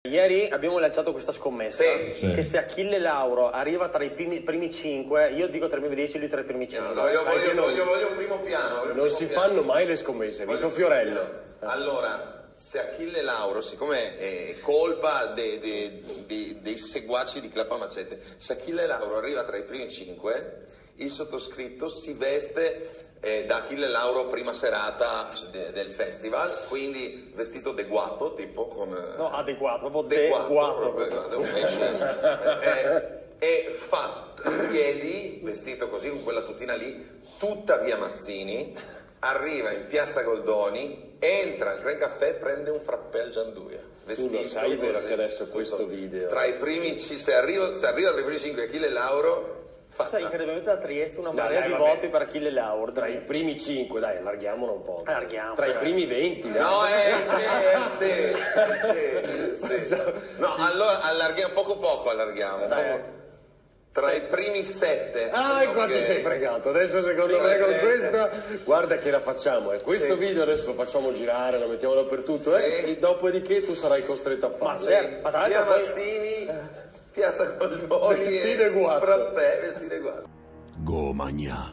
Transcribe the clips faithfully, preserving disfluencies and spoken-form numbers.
Ieri abbiamo lanciato questa scommessa, sì, sì. che se Achille Lauro arriva tra i primi, primi cinque, io dico tra i primi dieci, lui tra i primi cinque. No, no, io voglio, non, voglio, voglio un primo piano. Non primo si piano. fanno mai le scommesse, hai visto Fiorello? Allora, se Achille Lauro, siccome è colpa dei, dei, dei, dei seguaci di Clap Macete, se Achille Lauro arriva tra i primi cinque, il sottoscritto si veste eh, da Achille Lauro prima serata de, del festival, quindi vestito adeguato, tipo con... No, adeguato, proprio adeguato. adeguato. eh, e fa in piedi, vestito così, con quella tutina lì, tutta via Mazzini, arriva in piazza Goldoni, entra al Gran Caffè, prende un frappè al Gianduia. Tu lo sai vero che adesso questo video... Tra i primi, se arriva, se arriva tra i primi cinque Achille Lauro... Sai, incredibilmente da Trieste una No, marea dai, di vabbè. voti per Achille Lauro. Tra i primi cinque, dai, allarghiamolo un po'. Allarghiamo. Tra i primi venti, dai. No, eh, sì, eh, sì, sì, sì. No, allora allarghiamo poco poco, allarghiamo. Dai. Tra i primi sette. Ah, in quanto ok. sei fregato. Adesso secondo Prima me con sette. questa, guarda che la facciamo. E questo Sì. video adesso lo facciamo girare, lo mettiamo dappertutto. Sì. Eh? E dopodiché tu sarai costretto a farlo. Ma certo, ma tra Via l'altro poi... Mazzini, piazza Goldoni, Vestito e guardo. frappè, vestito e guardo. Gomagna.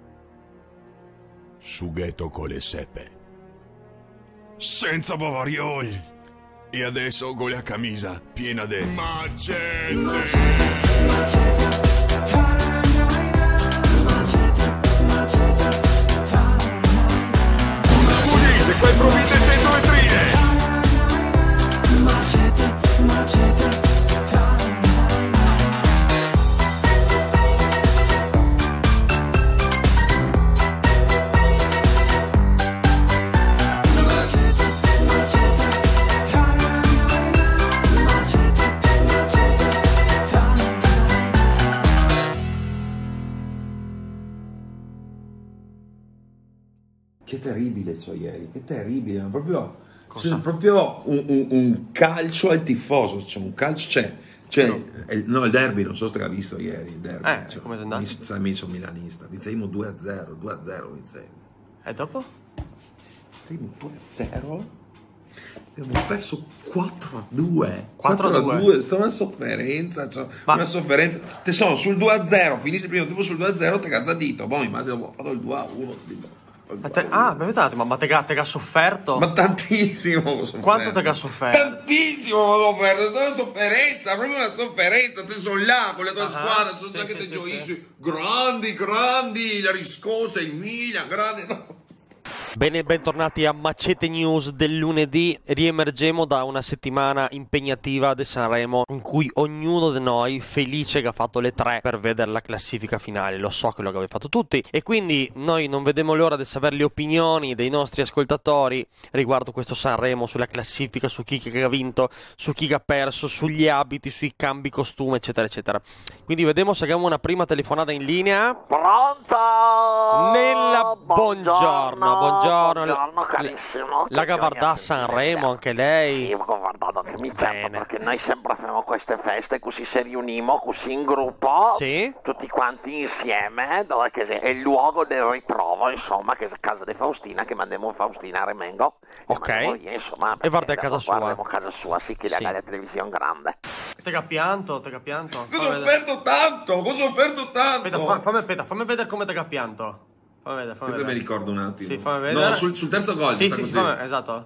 Sughetto con le seppe. Senza bavarioli. E adesso con la camisa piena di macete. Scusi, se qua improvvisa cento vetrine. Che terribile ciò ieri, che terribile, ma proprio, c'è proprio un, un, un calcio al tifoso, c'è un calcio, c'è, c'è No. il, no, il derby, non so se l'ha visto ieri, il derby, Eh, cioè, come è andato? mi, sai, mi sono milanista, vincemmo due a zero, due a zero vincemmo. E dopo? Vincemmo due a zero, abbiamo perso quattro a due, quattro a due, è stata una sofferenza, cioè, Ma- una sofferenza, te sono sul due a zero, finisce il primo tempo sul due a zero, te cazzadito, poi immagino, ho fatto il due a uno, Ma te, ah, ma aspettate, ma, ma te, ga- te ga sofferto? ma tantissimo ho sofferto. Quanto te ga sofferto? Tantissimo ho sofferto, è stata una sofferenza, proprio una sofferenza, te sono là con la tua Ah, squadra, sono sì, stati sì, te sì, gioisci, sì. grandi, grandi, la riscossa, il Milan, grandi, no. Bene, bentornati a Macete News del lunedì. Riemergemo da una settimana impegnativa di Sanremo in cui ognuno di noi felice che ha fatto le tre per vedere la classifica finale. Lo so che lo avete fatto tutti e quindi noi non vediamo l'ora di sapere le opinioni dei nostri ascoltatori riguardo questo Sanremo, sulla classifica, su chi che ha vinto, su chi che ha perso, sugli abiti, sui cambi costume, eccetera, eccetera. Quindi vediamo se abbiamo una prima telefonata in linea. Pronto? Nella buongiorno, buongiorno, buongiorno carissimo. La Che Gavardà gioia Sanremo, anche Sì, lei. ma guardate che mi piace Bene. perché noi sempre facciamo queste feste così ci riuniamo così in gruppo, Sì. tutti quanti insieme, dove che è il luogo del ritrovo, insomma, che è casa di Faustina, che mandiamo Faustina a Remengo. E Ok. mandiamo via, insomma, E guarda, è perché casa adesso sua. guardiamo casa sua, sì, che Sì. ha la televisione grande. Te che pianto, te che pianto. Cosa Fammi ho vedere. offerto tanto, cosa ho offerto tanto. Aspetta, fa- fammi, aspetta, fammi vedere come te che pianto. Fammi vedere, fammi Aspetta, mi vedere. ricordo un attimo. Sì, fammi vedere. No, sul, sul terzo gol, Sì, sta sì, così. sì, fammi- esatto.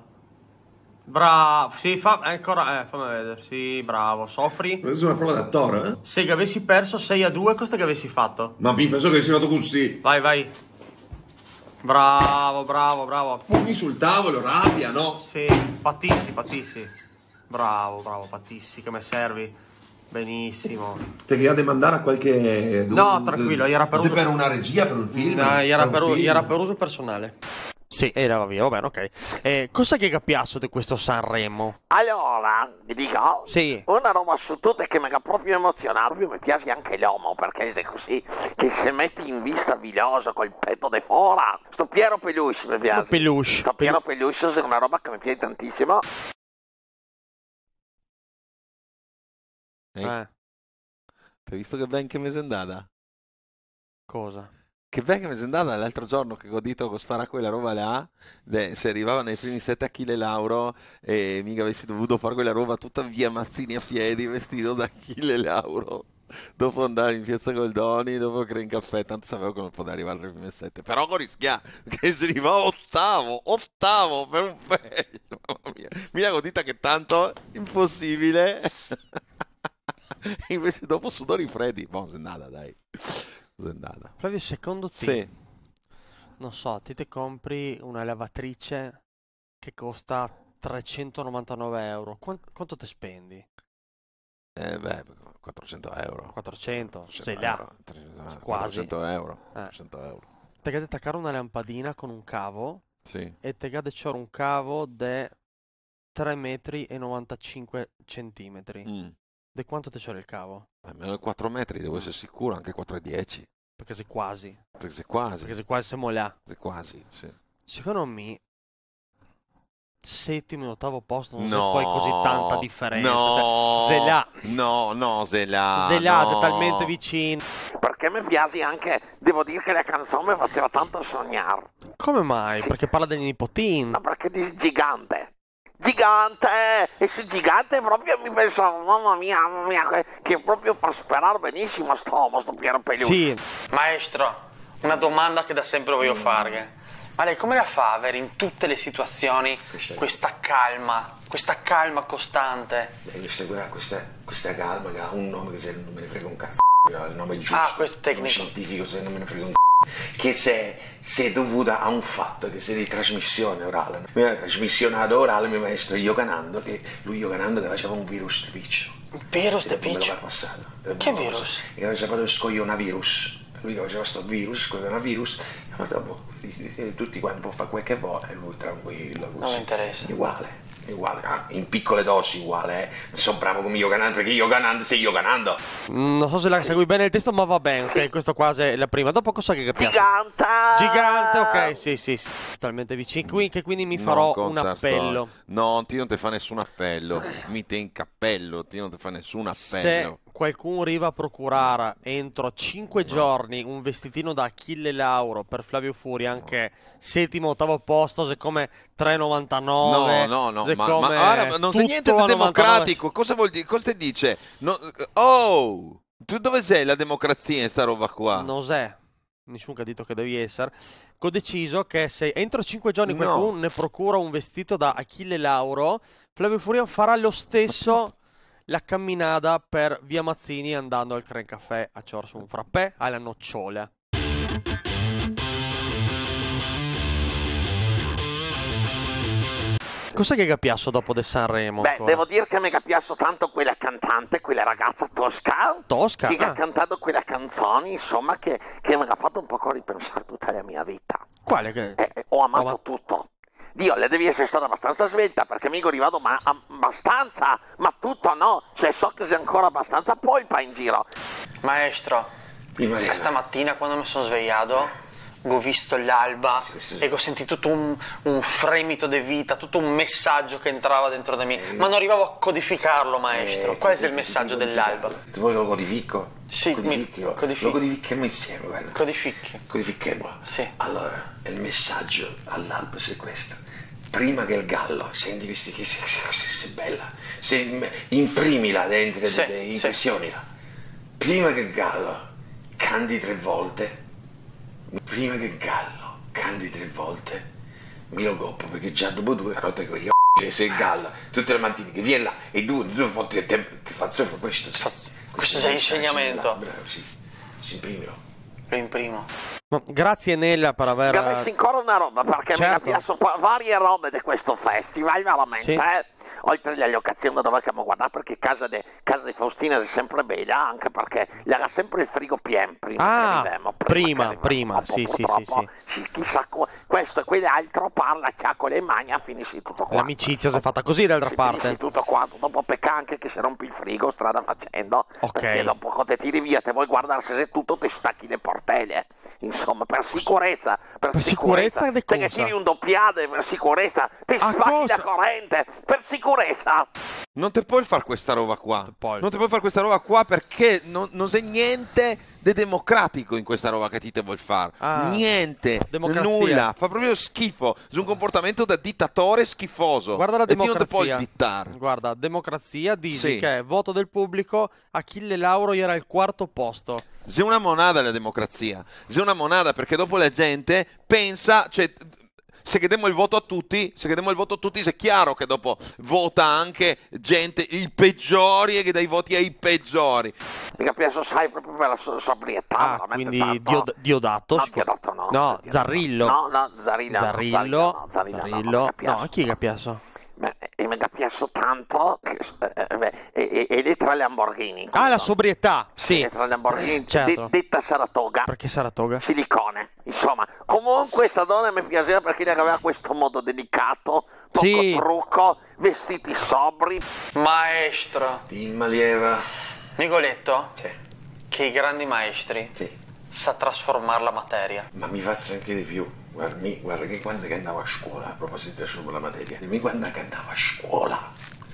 Bravo, sì, fa, ancora, eh, fammi vedere, sì, bravo, soffri. Adesso è una prova d'attore, eh? Se che avessi perso sei a due, cosa che avessi fatto? Ma mi penso che sia andato così. Vai, vai. Bravo, bravo, bravo. Pugni sul tavolo, rabbia, no? Sì, Patissi, Patissi. Bravo, bravo, Patissi, che mi servi. Benissimo. Te che ha da mandare a qualche... No, tranquillo, era per Se uso- per una regia, per un film? No, era un per, film? era per uso personale. Sì, era via, va bene, ok. Eh, cosa che capiasso di questo Sanremo? Allora, vi dico, Sì. una roba su tutte che mi ha proprio emozionato, mi piace anche l'uomo, perché è così, che se metti in vista viloso col petto de fora. Sto Piero Peluche mi piace. Peluche. Sto Piero Peluche è una roba che mi piace tantissimo. Eh, Hai visto che ben che mi sei andata? cosa? che bello mi è andata l'altro giorno che ho dito con spara quella roba là, de- se arrivava nei primi sette Achille Lauro e mica avessi dovuto fare quella roba tutta via Mazzini a piedi vestito da Achille Lauro. Dopo andare in Piazza Goldoni, dopo che era in caffè, tanto sapevo che non poteva arrivare alle prime sette. Però con rischiare che si arrivava ottavo, ottavo per un pezzo. Mamma mia, mica godita che tanto impossibile. Invece dopo sudori freddi, boh, è andata, dai. È andata. Flavio, secondo te, Sì. non so, ti te compri una lavatrice che costa trecentonovantanove euro, Quant- quanto te spendi? Eh beh, quattrocento euro. quattrocento? quattrocento Sei là, euro, trecento, quasi. quattrocento euro. Eh. quattrocento euro. Te che attaccare una lampadina con un cavo Sì. e te che c'è un cavo de tre metri e novantacinque centimetri. Mm. De quanto te c'è il cavo? Almeno di quattro metri, devo essere sicuro, anche quattro e dieci. Perché sei quasi, Perché sei quasi. perché sei quasi siamo là. Sei quasi, sì. Secondo me settimo e ottavo posto non No, c'è poi così tanta differenza. No, Cioè, Zelà, no, no, Zelà. Zelà, no. sei talmente vicino. Perché mi piace anche, devo dire che la canzone mi faceva tanto sognare. Come mai? Sì. Perché parla dei nipotini. Ma perché dici gigante? Gigante! E su gigante proprio mi pensavo, mamma mia, mamma mia, che, che proprio fa sperare benissimo sto, sto Piero Pelù. Sì, Maestro, una domanda che da sempre voglio farle. Ma lei come la fa a avere in tutte le situazioni questa calma, questa calma costante? Eh, questa, qua- questa, questa calma che ha un nome che se non me ne frega un cazzo, il nome giusto, Ah, questo è il nome tecnico. scientifico se non me ne frega un cazzo, che se, se è dovuta a un fatto che se di trasmissione orale. La trasmissione ad orale mio maestro Yoganando, che lui Yoganando che faceva un virus di piccio. Virus E di dopo me lo piccio? va passato. Che virus? Che aveva fatto lo scoglionavirus. Lui che faceva sto virus, scoglionavirus, e poi dopo eh, tutti quanti può fare quel che vuole, e lui tranquillo così. Non mi interessa. Uguale, uguale, ah, in piccole dosi uguale, eh. Non sono bravo come Yoganando, perché Yoganando sei Yoganando. non so se la segui bene il testo, ma va bene, ok, questo qua è la prima. Dopo cosa che capiamo? Gigante! Gigante, ok, sì, sì, sì. Talmente vicino. Qui, che quindi mi farò Non un conta appello. sto- No, ti non ti fa nessun appello. Mi te in cappello, ti non ti fa nessun appello. Se qualcuno arriva a procurare entro cinque giorni un vestitino da Achille Lauro per Flavio Furi, anche settimo, ottavo posto, siccome tre e novantanove. No, no, no, se ma, come ma guarda, non c'è tutto niente a di novantanove. democratico. Cosa vuol dire? Cosa ti dice? No- oh, tu dove sei la democrazia in sta roba qua? Non c'è. Nessuno che ha detto che devi essere. Ho deciso che se entro cinque giorni No. qualcuno ne procura un vestito da Achille Lauro, Flavio Furia farà lo stesso la camminata per via Mazzini andando al Cren Caffè a Ciorso un frappè alla nocciola. Cos'è che capiasso dopo del Sanremo? Beh, ancora? devo dire che mi capiasso tanto quella cantante, quella ragazza tosca, Tosca? che Ah. ha cantato quelle canzoni, insomma, che, che mi ha fatto un po' ripensare tutta la mia vita. Quale che... Eh, eh, ho amato Oh, ma- tutto. Dio, le devi essere stata abbastanza svelta perché mi è arrivato ma abbastanza, ma tutto no, cioè so che sei ancora abbastanza polpa in giro. Maestro, Prima di- stamattina quando mi sono svegliato ho visto l'alba Sì, sì, sì. e ho sentito tutto un, un fremito di vita, tutto un messaggio che entrava dentro di me, ma non arrivavo a codificarlo, maestro. Eh, Qual è codifico, il messaggio codifico, dell'alba? codifico. Vuoi lo codifico? Sì, mi- Codifichilo. codifico. Lo codifichiamo insieme, guarda. Codifichi. Codifichiamolo. Sì. Allora, il messaggio all'alba è questo. Prima che il gallo, senti questi che sei, sei, sei bella, se, imprimila dentro, Sì, de- sì. impressionila. Prima che il gallo canti tre volte, prima che il gallo canti tre volte, mi lo coppo perché già dopo due rotte con io. Cioè, se il gallo tutte le mattine che viene là e due, due volte te, te faccio questo. Fa- questo è l'insegnamento. Bravo, sì. Si imprimilo. Lo imprimo. No, grazie Nella per aver... Che avessi ancora una roba perché Certo. mi capiasso qua- varie robe di questo festival, veramente. Sì. Eh. Oltre alle occasioni dove abbiamo guardato, perché casa di casa di Faustina è sempre bella, anche perché gli era sempre il frigo pieno prima Ah, che arriviamo, prima, che arriviamo. prima, Dopo, sì, sì, purtroppo, sì, sì, chissà co- questo e quell'altro parla, ciacco le mani, finisci tutto qua. L'amicizia si è fatta così d'altra Sì, parte. finisci tutto qua, dopo pecca anche che si rompi il frigo strada facendo, Ok. perché dopo che te tiri via, te vuoi guardare se è tutto, ti stacchi le portelle. Insomma, per sicurezza, per, Per sicurezza, sicurezza di perché cosa? tiri un doppiade per sicurezza, ti A spacchi cosa? la corrente per sicurezza. Non te puoi fare questa roba qua. Poi. Non te puoi fare questa roba qua perché non, non c'è niente di democratico in questa roba che ti te vuoi fare. Ah, niente, democrazia. nulla. Fa proprio schifo. È un comportamento da dittatore schifoso. Guarda la e ti non te democrazia. puoi dittare. Guarda, democrazia dice Sì. che voto del pubblico, Achille Lauro era al quarto posto. C'è una monada la democrazia. C'è una monada perché dopo la gente pensa, cioè, se chiediamo il voto a tutti, se chiediamo il voto a tutti, è chiaro che dopo vota anche gente, i peggiori e che dai voti ai peggiori. Mica penso sai proprio per la so- sobrietà. Ah, veramente quindi tanto. Diod- Diodato? No, sicur- Diodato no. No, Diodato Zarrillo. No, no, Zarillo. no, Zarrillo. no, Zarillo no, Zarillo. non capisco. No, chi è che ha piasso? Beh, e mi capisco tanto che, eh, beh, e, e, e le tre Lamborghini. Ah, la sobrietà, sì. Le tre Lamborghini, Certo. de- detta Saratoga. Perché Saratoga? Silicone, insomma. Comunque questa donna mi piaceva perché lei aveva questo modo delicato, poco Sì. trucco, vestiti sobri. Maestro, Dimma lieva. Nicoletto, Sì, che i grandi maestri sì. sa trasformare la materia. Ma mi faccio anche di più. Guarda, mi- guarda che quando che andavo a scuola, a proposito sulla materia, mi quando che andavo a scuola,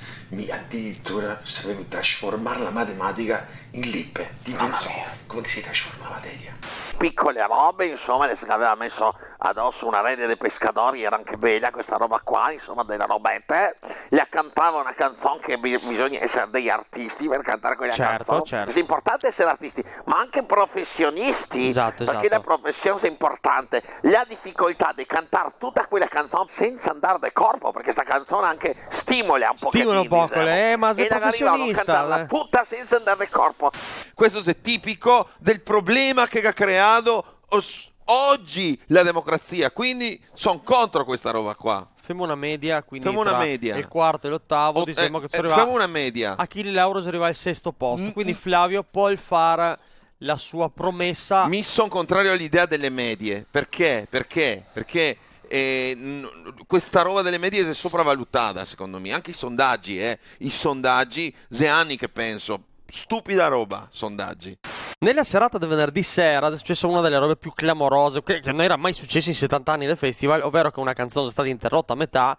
mi addirittura sapevo trasformare la matematica in lippe. Ti pensi come si trasforma la materia? Piccole robe, insomma, le si aveva messo addosso una rete dei pescatori, era anche bella questa roba qua, insomma, delle robette. Le cantava una canzone che bi- bisogna essere degli artisti per cantare quella Certo, canzone. certo. È importante essere artisti, ma anche professionisti, Esatto, perché esatto. la professione è importante. La difficoltà di cantare tutta quella canzone senza andare da corpo, perché questa canzone anche stimola un po'. Stimola un poco, eh, ma sei e magari vanno a professionista, cantarla eh. tutta senza andare da corpo. Questo è tipico del problema che ha creato os- oggi la democrazia, quindi sono contro questa roba qua. Facciamo una media, quindi Facciamo una tra media. il quarto e l'ottavo, O- diciamo eh, che eh, si arriva facciamo una media. Achille Lauro si arriva al sesto posto, Mm, quindi mm. Flavio può fare la sua promessa. Mi sono contrario all'idea delle medie. Perché? Perché? Perché eh, n- questa roba delle medie è sopravvalutata, secondo me. Anche i sondaggi, eh. I sondaggi, se anni che penso, stupida roba, sondaggi. Nella serata del venerdì sera è successa una delle robe più clamorose che, che non era mai successo in settanta anni del festival, ovvero che una canzone è stata interrotta a metà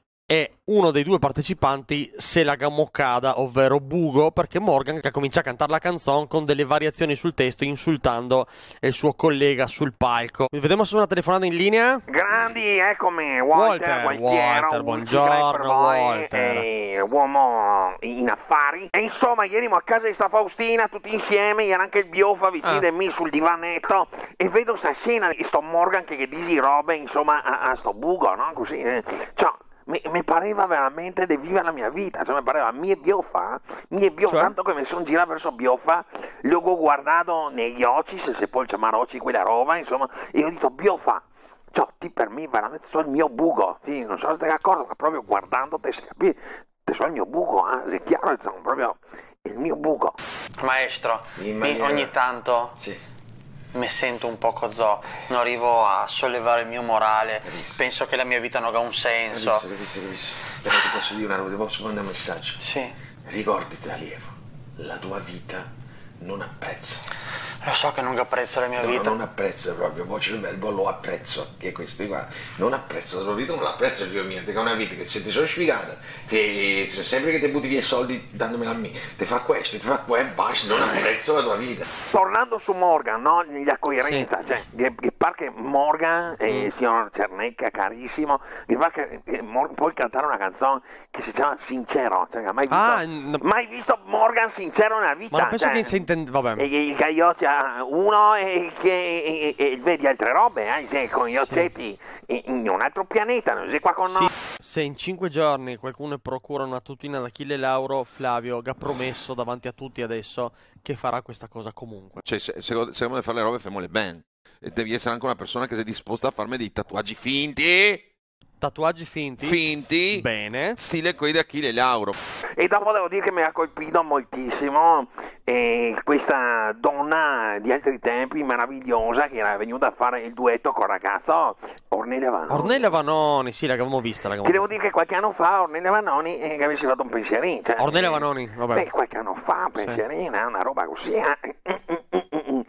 e uno dei due partecipanti se la gamoccada, ovvero Bugo, perché Morgan che comincia a cantare la canzone con delle variazioni sul testo insultando il suo collega sul palco. Vediamo se una telefonata in linea. Grandi, eccomi, Walter, Walter, Gualtiero, Walter, un buongiorno, ciclone per voi, Walter. eh, uomo in affari. E insomma, ieri ero a casa di sta Faustina, tutti insieme, era anche il Biofa vicino Ah. a me sul divanetto, e vedo sta scena di sto Morgan che, che dici robe, insomma, a, a sto Bugo, no? Così, eh. Cioè, mi, mi pareva veramente di vivere la mia vita, cioè mi pareva mie Biofa, mie Biofa, Cioè? tanto che mi sono girato verso Biofa, gli ho guardato negli occhi, se, se poi c'è marocci quella roba, insomma, e ho detto Biofa, cioè, ti per me veramente sono il mio buco, sì, non so se sei d'accordo, ma proprio guardandoti si capisce, te sono il mio buco, eh? È chiaro, sono proprio il mio buco. Maestro, In mi- maniera- ogni tanto Sì. mi sento un po' cozò, non arrivo a sollevare il mio morale, penso che la mia vita non ha un senso. Capisco, capisco, capisco. Però ti posso dire una roba, ti posso mandare un messaggio. Sì, Ricordati, allievo, la tua vita non ha prezzo. lo so che non apprezzo la mia No, vita. non apprezzo proprio, poi c'è il verbo lo apprezzo, che è questo qua. Non apprezzo la tua vita, non l'apprezzo il mio, che è una vita che se ti sono sfigata, ti, sempre che ti butti via i soldi dandomela a me, ti fa questo, ti fa quello, basta, non apprezzo la tua vita. Tornando su Morgan, no? La coerenza, Sì. cioè, che, che pare che Morgan, eh, il signor Cernecca, carissimo, mi pare che eh, Morgan puoi cantare una canzone che si chiama Sincero, cioè, mai visto, Ah, n- mai visto Morgan sincero nella vita. Ma non penso cioè, che si intende. Vabbè. E il Gagliocci ha uno e che e, e, e vedi altre robe, eh, cioè, con gli occhetti in, in un altro pianeta, non sei qua con Sì, noi. se in cinque giorni qualcuno procura una tutina ad Achille Lauro, Flavio ha promesso davanti a tutti adesso che farà questa cosa comunque. Cioè, se, se, se vuoi fare le robe, famole bene. E devi essere anche una persona che sei disposta a farmi dei tatuaggi finti. Tatuaggi finti? Finti. Bene. Stile quelli di Achille Lauro. E dopo devo dire che mi ha colpito moltissimo eh, questa donna di altri tempi meravigliosa che era venuta a fare il duetto con il ragazzo Ornella Vanoni. Ornella Vanoni, sì, l'avevamo vista. Che l'avevamo devo vista. dire che qualche anno fa Ornella Vanoni eh, che avessi fatto un pensierino. Cioè, Ornella eh, Vanoni, vabbè. Beh, qualche anno fa un Sì. pensierino, eh, una roba così. eh. Capisci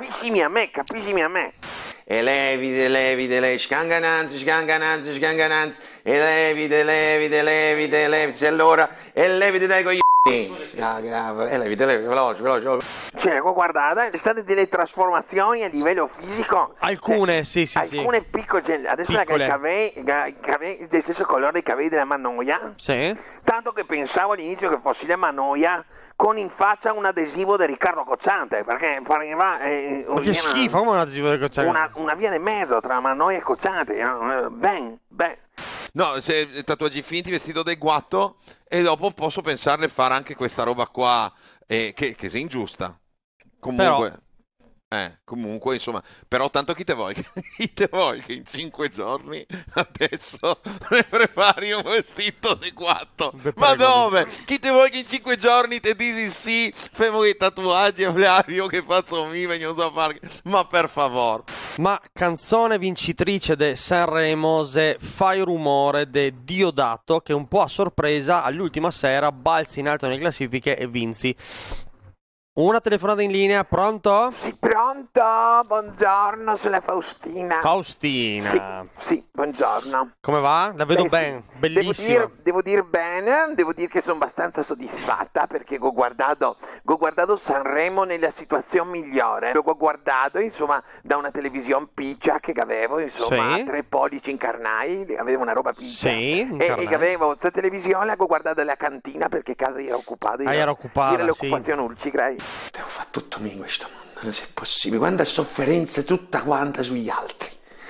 capiscimi a me, capiscimi a me. E levide, levide, le scangananzi, scangananzi, scangananzi, e levide, levide, levide, levide, allora, e levide dai coglioni. Ah, e levide, levide, veloce, veloce, veloci. Cioè, guardate, ci sono delle trasformazioni a livello fisico. Alcune, cioè, sì, sì, alcune sì. piccole, adesso Piccole. i capelli, i capelli del stesso colore dei capelli della Mannoia. Sì. Tanto che pensavo all'inizio che fossi la Mannoia con in faccia un adesivo di Riccardo Cocciante, perché pareva eh, Ma che schifo, come un adesivo del Cocciante? una, una via di mezzo tra Mannoia e Cocciante. eh, Ben, ben. No, se tatuaggi finti, vestito da guatto, e dopo posso pensarne fare anche questa roba qua, eh, che, che sia ingiusta. Comunque... Però- Eh, comunque, insomma, però tanto chi te vuoi, chi te vuoi che in cinque giorni adesso ne prepari un vestito adeguato? Ma dove? Chi te vuoi che in cinque giorni te dici sì, femo i tatuaggi a Flavio che faccio mi vengo a fare? Ma per favore. Ma canzone vincitrice de Sanremo se Fai rumore de Diodato, che un po' a sorpresa all'ultima sera balzi in alto nelle classifiche e vinci. Una telefonata in linea, pronto? Sì, pronto? Buongiorno, sono la Faustina. Faustina. Sì, sì, buongiorno. Come va? La vedo Beh, bene, sì. bellissima. Devo dire, devo dire bene, devo dire che sono abbastanza soddisfatta perché ho guardato, ho guardato Sanremo nella situazione migliore. L'ho guardato, insomma, da una televisione piccia che avevo, insomma, Sì. tre pollici incarnai, avevo una roba piccia. Sì, e, incarnai. e che avevo questa televisione, l'ho guardata alla cantina perché casa era occupata. Ah, era occupata, Era sì. l'occupazione Ulcigrai. Devo fare tutto me in questo mondo, non è possibile. Quanta sofferenza tutta quanta sugli altri.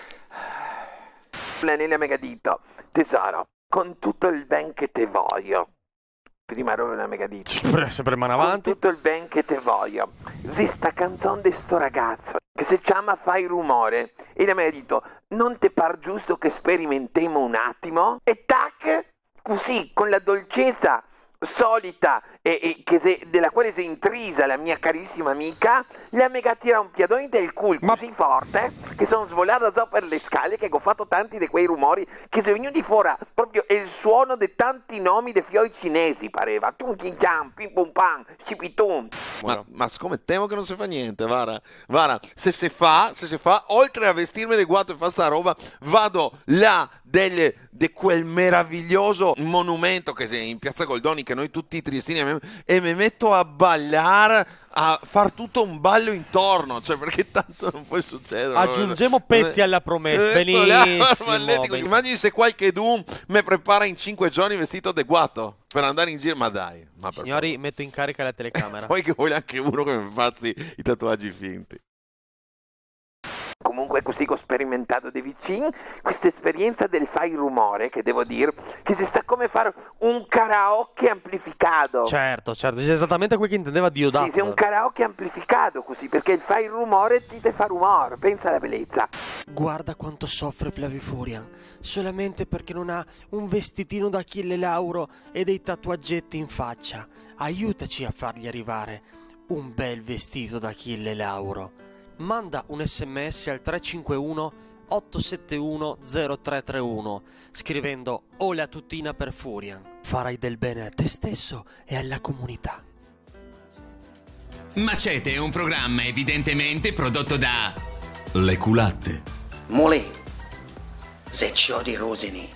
Nella Megadito, tesoro, con tutto il ben che te voglio. Prima ero nella Megadito. Sempre, sempre mano Con avanti. tutto il ben che te voglio. Questa canzone di sto ragazzo che si chiama Fai rumore e la Megadito, non te par giusto che sperimentiamo un attimo? E tac, così, con la dolcezza solita e, e che se, della quale si è intrisa la mia carissima amica, la mega tira un piedone del culo Ma- così forte che sono svolata già per le scale, che ho fatto tanti di quei rumori che se venuti fuori proprio il suono di tanti nomi dei fiori cinesi, pareva tum kin chan, pim pum pam, cipitum. Ma, ma siccome temo che non si fa niente, Vara, Vara, se si fa, se si fa, oltre a vestirmi di guatto e fare sta roba, vado là del, di quel meraviglioso monumento che è in Piazza Goldoni, che noi tutti tristini abbiamo, e mi metto a ballare, a far tutto un ballo intorno, cioè perché tanto non può succedere. Aggiungiamo pezzi alla promessa. Eh, là, Benissimo. Malletico, ben- immagini se qualche Doom mi prepara in cinque giorni vestito adeguato per andare in giro, ma dai, ma per Signori, metto in carica la telecamera. poi che voglio anche uno che mi faccia i tatuaggi finti. Comunque così ho sperimentato di vicino questa esperienza del fai rumore, che devo dire che si sta come fare un karaoke amplificato. Certo, certo, è esattamente quel che intendeva Diodato. Sì, sì, un karaoke amplificato così, perché il fai rumore ti te fa rumore, pensa alla bellezza. Guarda quanto soffre Flavio Furian, solamente perché non ha un vestitino da Achille Lauro e dei tatuaggetti in faccia. Aiutaci a fargli arrivare un bel vestito da Achille Lauro. Manda un sms al tre cinque uno otto sette uno zero tre tre uno scrivendo "Ho la tutina per Furian". Farai del bene a te stesso e alla comunità. Macete è un programma evidentemente prodotto da Le culatte. Mole, se c'ho di rosini.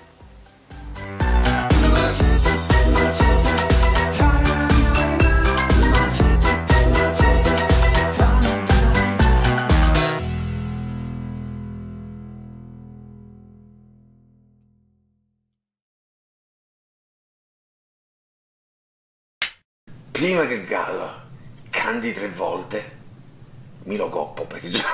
Prima che Gallo canti tre volte, mi lo coppo perché già...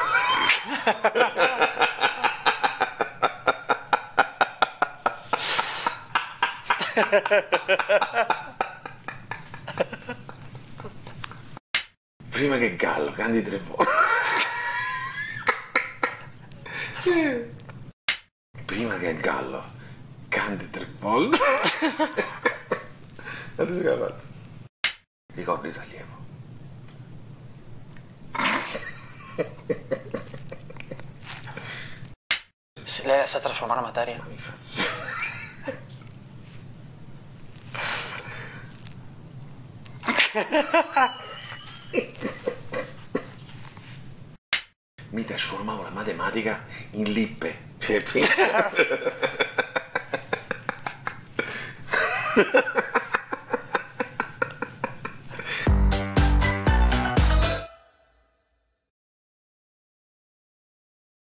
Prima che Gallo canti tre volte. Prima che Gallo canti tre volte. Adesso che la faccio? Ricopri il allievo. Se lei la sa trasformare in materia. Mi faccio. mi trasformavo la matematica in lippe. Cioè, pensa.